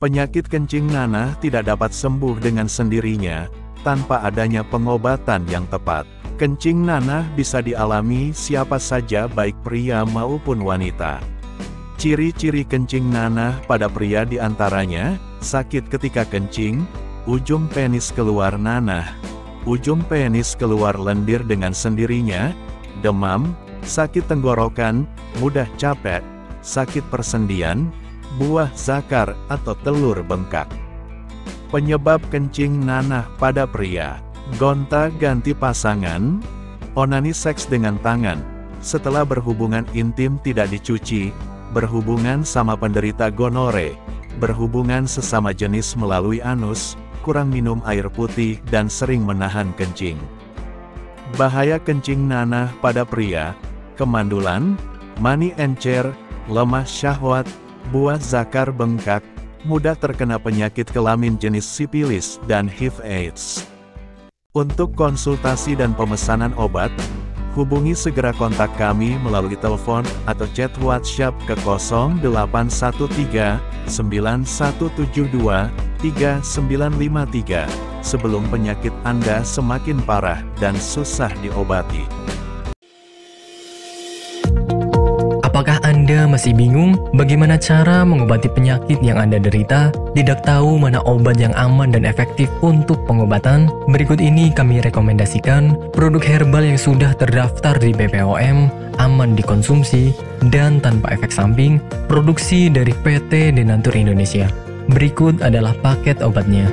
Penyakit kencing nanah tidak dapat sembuh dengan sendirinya, tanpa adanya pengobatan yang tepat. Kencing nanah bisa dialami siapa saja baik pria maupun wanita. Ciri-ciri kencing nanah pada pria diantaranya, sakit ketika kencing, ujung penis keluar nanah, ujung penis keluar lendir dengan sendirinya, demam, sakit tenggorokan, mudah capek, sakit persendian, buah zakar atau telur bengkak. Penyebab kencing nanah pada pria: gonta-ganti pasangan, onani seks dengan tangan, setelah berhubungan intim tidak dicuci, berhubungan sama penderita gonore, berhubungan sesama jenis melalui anus, kurang minum air putih dan sering menahan kencing. Bahaya kencing nanah pada pria: kemandulan, mani encer, lemah syahwat, buah zakar bengkak, mudah terkena penyakit kelamin jenis sipilis dan HIV/AIDS. Untuk konsultasi dan pemesanan obat, hubungi segera kontak kami melalui telepon atau chat WhatsApp ke 0813 9172 3953 sebelum penyakit Anda semakin parah dan susah diobati. Apakah Anda masih bingung bagaimana cara mengobati penyakit yang Anda derita? Tidak tahu mana obat yang aman dan efektif untuk pengobatan? Berikut ini kami rekomendasikan produk herbal yang sudah terdaftar di BPOM, aman dikonsumsi, dan tanpa efek samping, produksi dari PT Denatur Indonesia. Berikut adalah paket obatnya.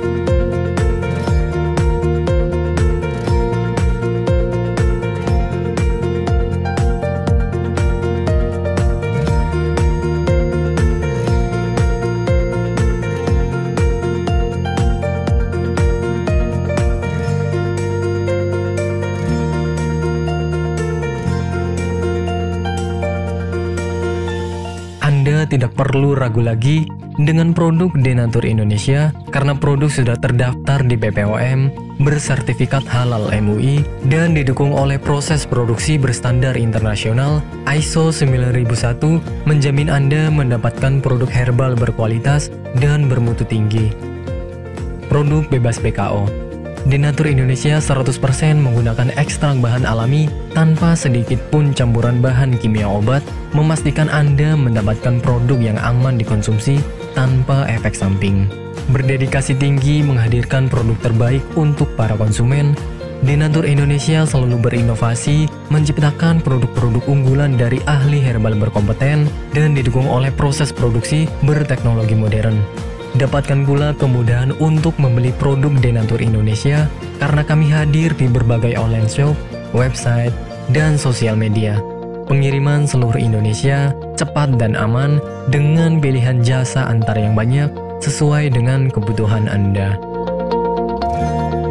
Anda tidak perlu ragu lagi dengan produk Denatur Indonesia karena produk sudah terdaftar di BPOM, bersertifikat halal MUI, dan didukung oleh proses produksi berstandar internasional ISO 9001, menjamin Anda mendapatkan produk herbal berkualitas dan bermutu tinggi. Produk bebas BKO. Denatur Indonesia 100% menggunakan ekstrak bahan alami tanpa sedikit pun campuran bahan kimia obat, memastikan Anda mendapatkan produk yang aman dikonsumsi tanpa efek samping. Berdedikasi tinggi menghadirkan produk terbaik untuk para konsumen, Denatur Indonesia selalu berinovasi, menciptakan produk-produk unggulan dari ahli herbal berkompeten dan didukung oleh proses produksi berteknologi modern. Dapatkan pula kemudahan untuk membeli produk Denatur Indonesia karena kami hadir di berbagai online shop, website, dan sosial media. Pengiriman seluruh Indonesia cepat dan aman dengan pilihan jasa antar yang banyak sesuai dengan kebutuhan Anda.